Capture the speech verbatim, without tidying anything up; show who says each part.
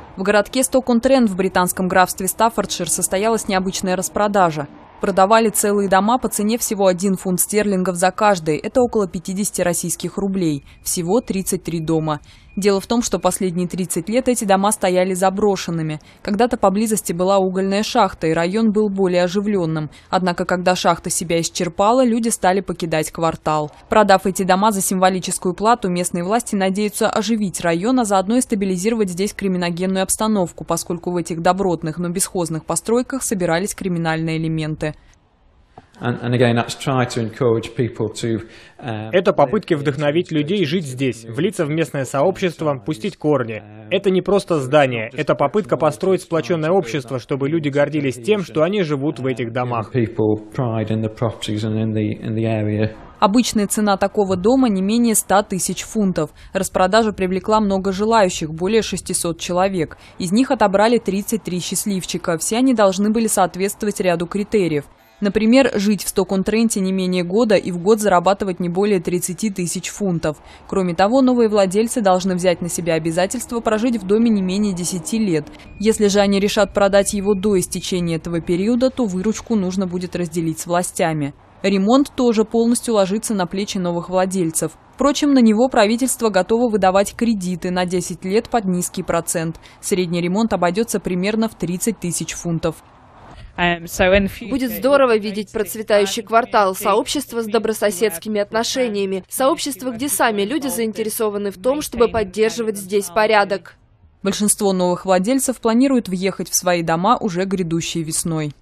Speaker 1: В городке Сток-он-Трент в британском графстве Стаффордшир состоялась необычная распродажа. Продавали целые дома по цене всего один фунт стерлингов за каждый. Это около пятидесяти российских рублей. Всего тридцать три дома. Дело в том, что последние тридцать лет эти дома стояли заброшенными. Когда-то поблизости была угольная шахта, и район был более оживленным. Однако, когда шахта себя исчерпала, люди стали покидать квартал. Продав эти дома за символическую плату, местные власти надеются оживить район, а заодно и стабилизировать здесь криминогенную обстановку, поскольку в этих добротных, но бесхозных постройках собирались криминальные элементы.
Speaker 2: Это попытки вдохновить людей жить здесь, влиться в местное сообщество, пустить корни. Это не просто здание, это попытка построить сплоченное общество, чтобы люди гордились тем, что они живут в этих домах.
Speaker 1: Обычная цена такого дома не менее ста тысяч фунтов. Распродажа привлекла много желающих, более шестисот человек. Из них отобрали тридцать три счастливчика. Все они должны были соответствовать ряду критериев. Например, жить в Сток-он-Тренте не менее года и в год зарабатывать не более тридцати тысяч фунтов. Кроме того, новые владельцы должны взять на себя обязательство прожить в доме не менее десяти лет. Если же они решат продать его до истечения этого периода, то выручку нужно будет разделить с властями. Ремонт тоже полностью ложится на плечи новых владельцев. Впрочем, на него правительство готово выдавать кредиты на десять лет под низкий процент. Средний ремонт обойдется примерно в тридцать тысяч фунтов.
Speaker 3: Будет здорово видеть процветающий квартал, сообщество с добрососедскими отношениями, сообщество, где сами люди заинтересованы в том, чтобы поддерживать здесь порядок.
Speaker 1: Большинство новых владельцев планируют въехать в свои дома уже грядущей весной.